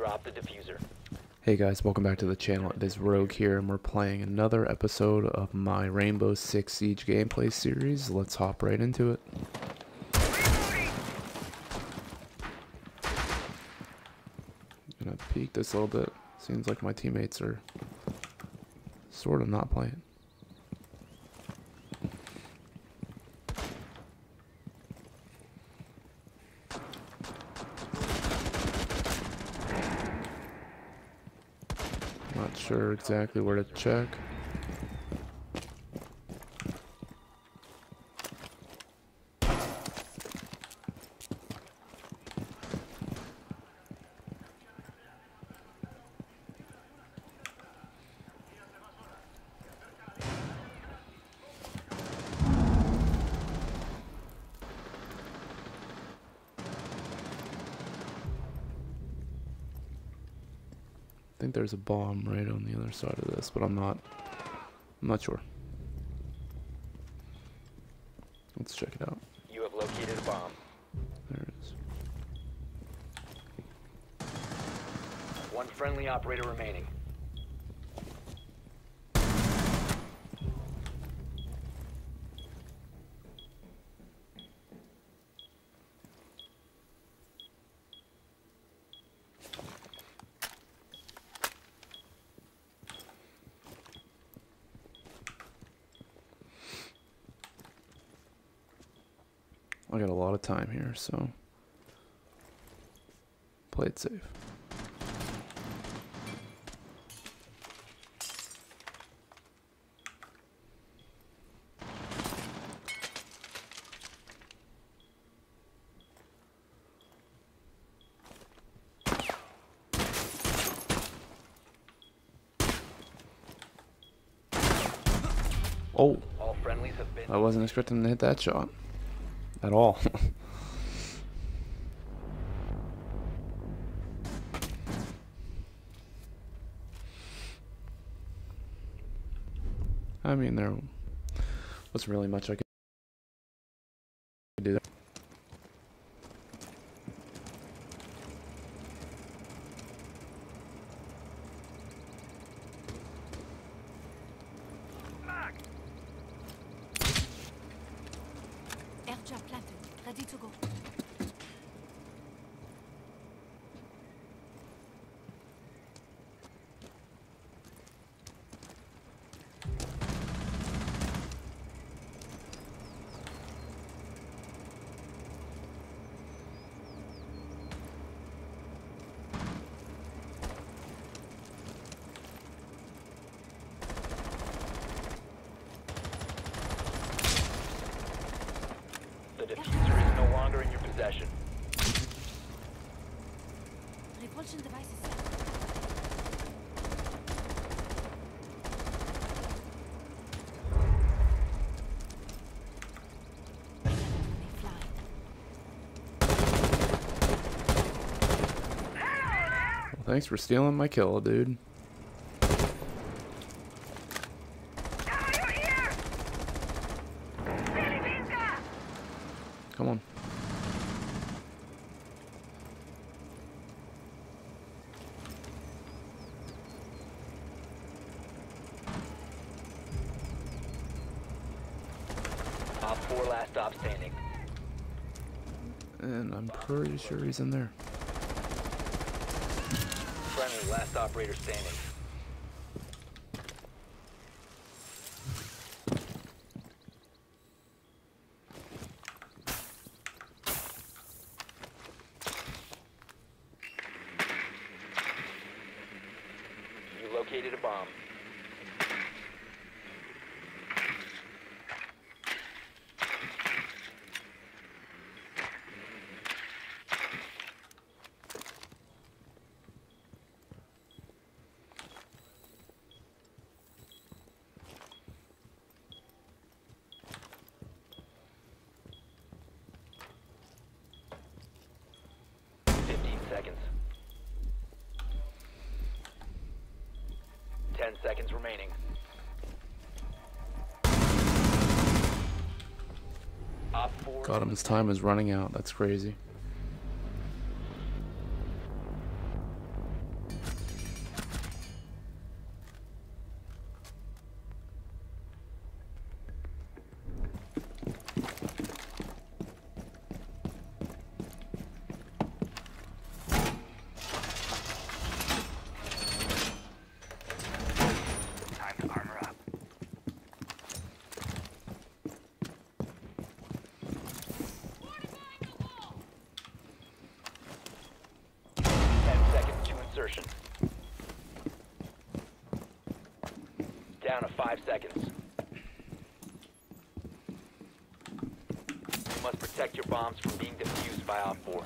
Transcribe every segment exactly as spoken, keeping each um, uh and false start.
Drop the diffuser. Hey guys, welcome back to the channel. It is Rogue here, and we're playing another episode of my Rainbow Six Siege gameplay series. Let's hop right into it. I'm gonna peek this a little bit. Seems like my teammates are sort of not playing. Not sure exactly where to check. I think there's a bomb right on the other side of this, but I'm not I'm not sure. Let's check it out. You have located a bomb. There it is. One friendly operator remaining. I got a lot of time here, so play it safe. Oh, All friendlies have been. I wasn't expecting to hit that shot at all. I mean, there wasn't really much I could do there. Airdrop planted. Ready to go. The diffuser is no longer in your possession. Repulsion device is set. They fly. Well, thanks for stealing my kill, dude. Come on. Op four last stop standing. And I'm pretty sure he's in there. Friendly last operator standing. You located a bomb. Fifteen seconds. Ten seconds remaining. Op four. God, his time is running out. That's crazy. down to five seconds. You must protect your bombs from being defused by Op four.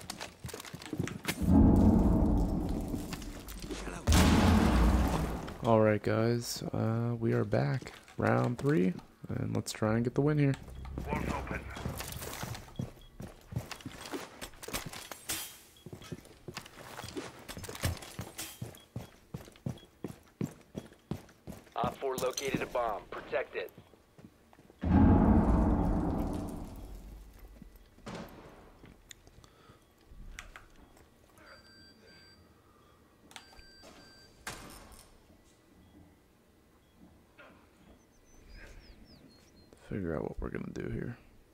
Alright guys, uh, we are back. Round three, and let's try and get the win here. Walls open. Op four located a bomb. Protect it. Figure out what we're gonna do here.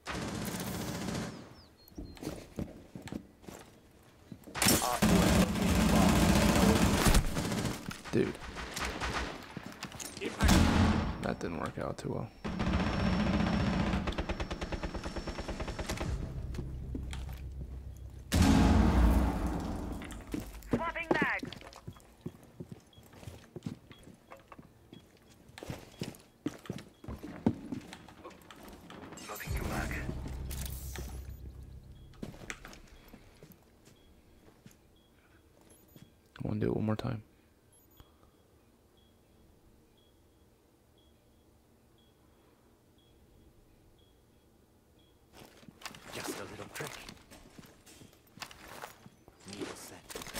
Op four located a bomb. Dude. That didn't work out too well. Swapping mags. Loading new mag. I want to do it one more time. Just a little trick. Needle set.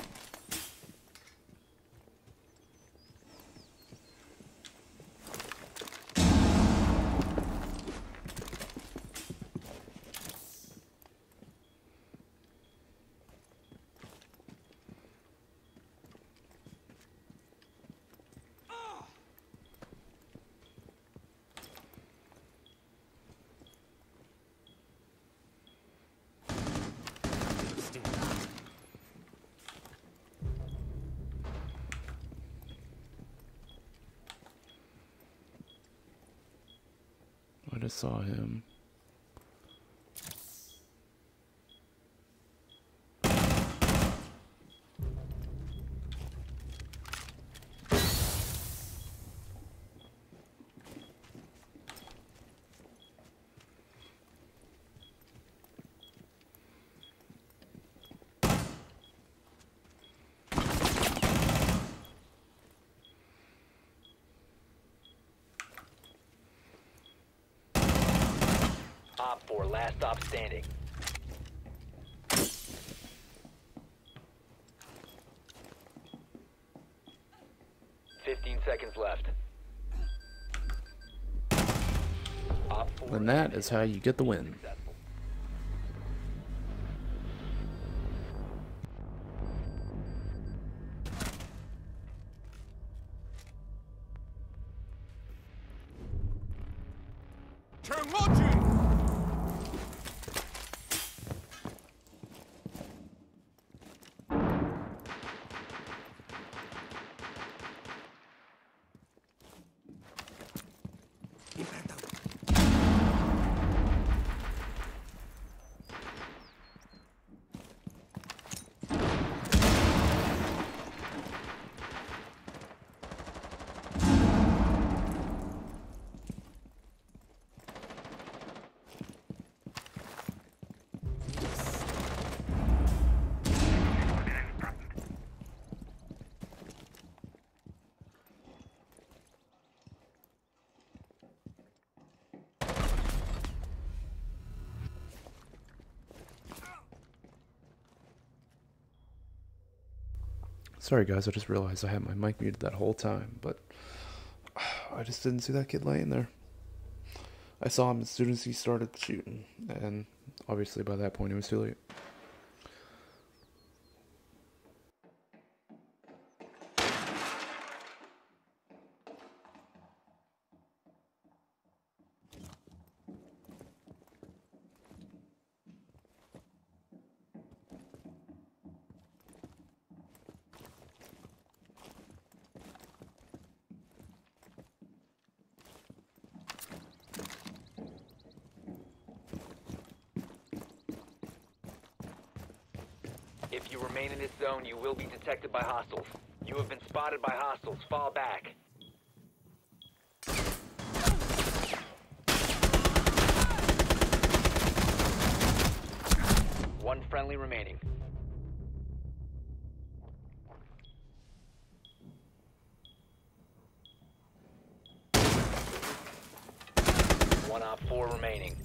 I just saw him. Op four, last stop standing. Fifteen seconds left. Op four And that is how you get the win. successful. Sorry guys, I just realized I had my mic muted that whole time, but I just didn't see that kid laying there. I saw him as soon as he started shooting, and obviously by that point it was too late. If you remain in this zone, you will be detected by hostiles. You have been spotted by hostiles. Fall back. One friendly remaining. One op four remaining.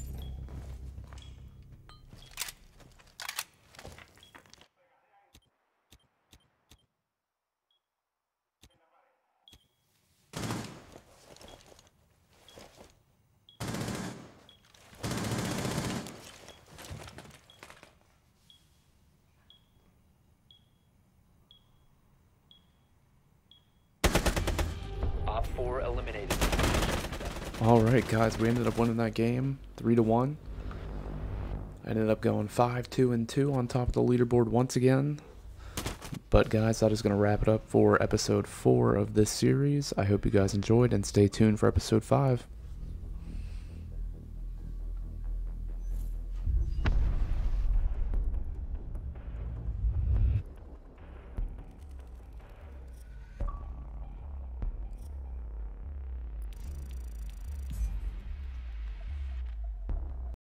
Op four eliminated. All right, guys, we ended up winning that game three to one. I ended up going five, two, and two on top of the leaderboard once again. But guys, that is going to wrap it up for episode four of this series. I hope you guys enjoyed, and stay tuned for episode five.